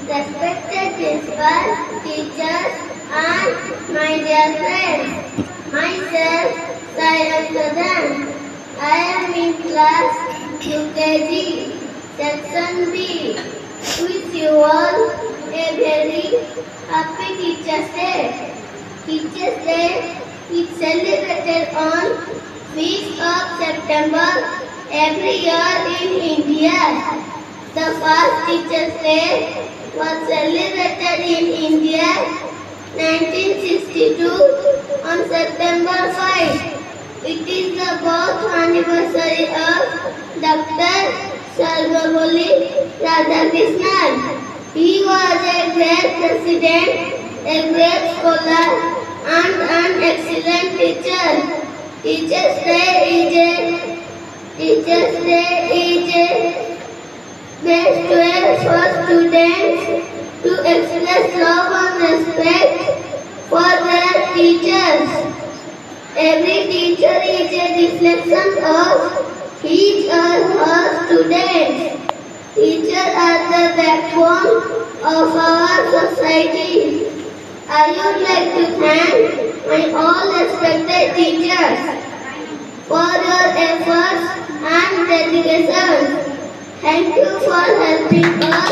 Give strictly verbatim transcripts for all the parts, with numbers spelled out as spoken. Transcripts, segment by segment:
respected principal, teachers, and my dear friends. Myself, Sayam Sadan. I am in class U K G, section B. Wish you all a very happy Teachers' Day. Teachers' Day is celebrated on fifth of September every year in India. The first Teachers' Day was celebrated in India nineteen sixty-two on September fifth. It is the birth anniversary of Doctor Sarvepalli Radhakrishnan. He was a great president, a great scholar, and an excellent teacher. Teachers' Day is a Teachers' Day is a best way for students to express love and respect for their teachers. Every teacher is a reflection of his or her students. Teachers are the backbone of our society. I would like to thank my all respected teachers for your efforts and dedication. Thank you for helping us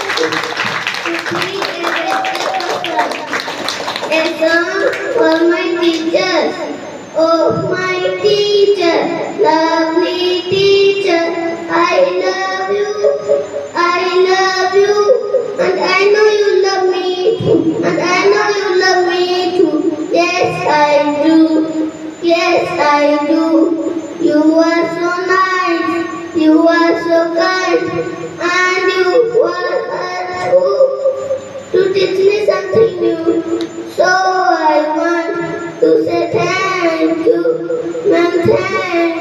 to be a better person. A song for my teachers. Oh, my teacher, lovely teacher, I love you, I love you, and I know you love me too, and I know you love me too. Yes, I do, yes, I do. You are so nice, you are so kind, and you are true to teach me something new. So I want to say thank you, ma'am, thank